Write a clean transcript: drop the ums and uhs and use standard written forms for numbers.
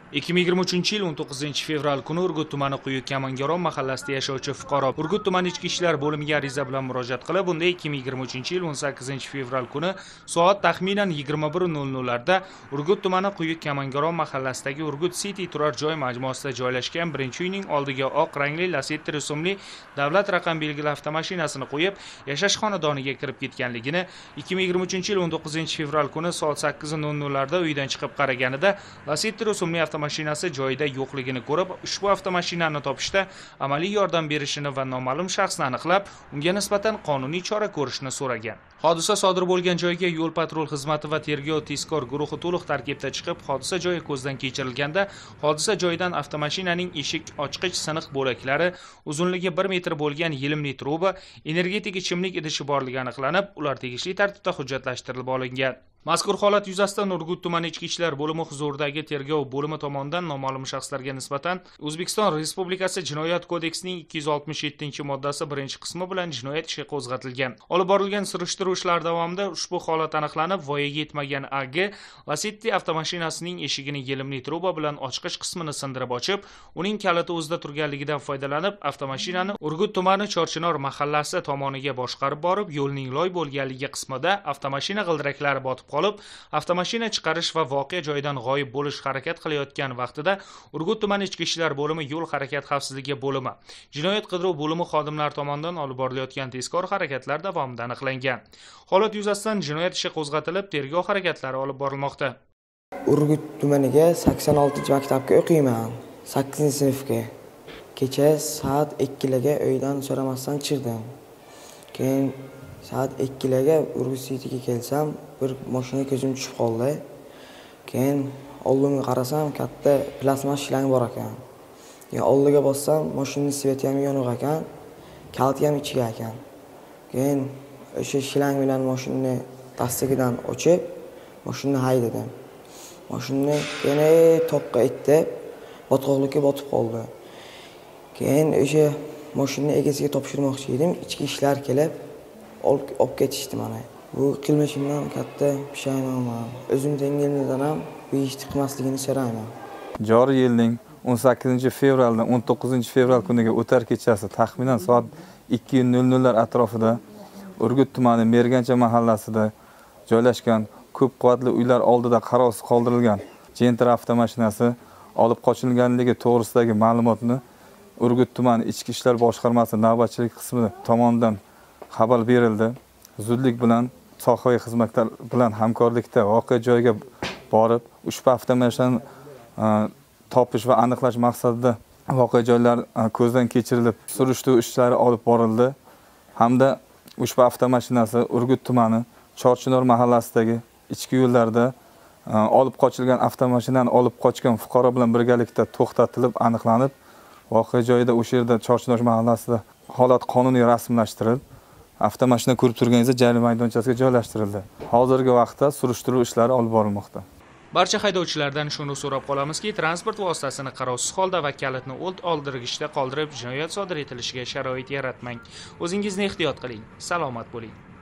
2023-yil 19-fevral kuni Urgut tumani Quyuq Kamangaron mahallasida yashovchi fuqaro Urgut tumani ichki ishlar bo'limiga ariza bilan murojaat qilib, unda 2023-yil 18-fevral kuni soat taxminan 21:00 larda Urgut tumani Quyuq Kamangaron mahallasidagi Urgut City turar joy majmuasida joylashgan birinchi uyning oldiga oq rangli Lacetti rusumli davlat raqam belgili avtomashinasini qo'yib, yashash xonadoniga kirib ketganligini 2023-yil 19-fevral kuni soat 8:00 larda uydan chiqib qaraganida Lacetti rusumli avtomashinasi joyida yo'qligini ko'rib, ushbu avtomashinani topishda amaliy yordam berishini va noma'lum shaxsni aniqlab, unga nisbatan qonuniy chora ko'rishni so'ragan. Hodisa sodir bo'lgan joyga yo'l patrul xizmati va tergov tezkor guruhi to'liq tarkibda chiqib, hodisa joyi ko'zdan kechirilganda, hodisa joyidan avtomashinaning eshik ochqich siniq bo'laklari, uzunligi 1 metr bo'lgan yelimli truba, energetik ichimlik idishi borligi aniqlanib, ular tegishli tartibda hujjatlashtirilib olingan. Mazkur holat yuzasidan Urgut tumani ichki ishlar bo'limi huzuridagi tergov bo'limi tomonidan noma'lum shaxslarga nisbatan O'zbekiston Respublikasi Jinoyat kodeksining 267-moddasi 1-qismi bilan jinoyat ishi qo'zg'atilgan. Olib borilgan surishtiruv ishlari davomida ushbu holat aniqlanib, voyaga yetmagan AG Lacetti avtomashinasining eshigini yelimli truba bilan ochqich qismini sindirib ochib, uning kaliti o'zida turganligidan foydalanib, avtomashinani Urgut tumani Chorchinor mahallasi tomoniga boshqarib borib, yo'lning loy bo'lganligi qismida avtomashina g'ildiraklari botib qolib, avtomashina chiqarish va voqea joyidan g'oyib bo'lish harakat qilayotgan vaqtida Urgut tumani ichki ishlar bo'limi yo'l harakat xavfsizligi bo'limi, jinoyat qidiruv bo'limi xodimlari tomonidan olib borilayotgan tezkor harakatlar davomida aniqlangan. Holat yuzasidan jinoyat ishi qo'zg'atilib, tergov harakatlari olib borilmoqda. Urgut tumaniga 86-maktabga o'qiyman, 8-sinfga. Kecha soat 2 uydan so'ramasdan chiqdim. Keyin soat 2 Urgut Cityga kelsam, bir mashina ko'zim tushib qoldi. Keyin oldimga qarasam, katta plastmas shlang bor ekan. Keyin oldiga bossam, mashinaning sveti ham yoniq ekan, kaliti ham ichiga ekan. Keyin o'sha shlang bilan mashinani dastigidan ochib, mashinani haydadim. Mashinani yana toqqa itib, botqoqlikka botib qoldi. Keyin o'sha mashinani egasiga topshirmoqchi edim, ichki ishlar kelib, olib ketishdi mana. Bu qilmishimdan katta pushaymonman. O'zim tengimdan ham bu ishni qilmasligini so'rayman. Joriy yilning 18-fevraldan 19-fevral kuniga o'tar kechasi taxminan soat 2:00 atrofida Urgut tumani Mergancha mahallasida joylashgan ko'p qavatli uylar oldida qarovsiz qoldirilgan Gentra avtomashinasi olib qochilganligi to'g'risidagi ma'lumotni Urgut tumani ichki ishlar boshqarmasi navbatchilik qismi tomonidan xabar berildi. Zudlik bilan sohaviy xizmatlar bilan hamkorlikda voqea joyiga borib, ushbu avtomashinani topish va aniqlash maqsadida voqea joylar ko'zdan kechirilib, surishtiruv ishlari olib borildi. Hamda ushbu avtomashinasi Urgut tumani Chorchinor mahallasidagi ichki yo'llarda olib qochilgan avtomashinani olib qochgan fuqaro bilan birgalikda to'xtatilib, aniqlanib, voqea joyida o'sha yerda Chorchinor mahallasida holat qonuniy rasmiylashtirilib, avtomashina ko'rib turganingizda jarima maydonchasiga joylashtirildi. Hozirgi vaqtda surishtiruv ishlari olib borilmoqda. Barcha haydovchilardan shuni so'rab qolamizki, transport vositasini qarovsiz holda va kalitni old oldirgichda qoldirib, jinoyat sodir etilishiga sharoit yaratmang. O'zingizni ehtiyot qiling. Salomat bo'ling.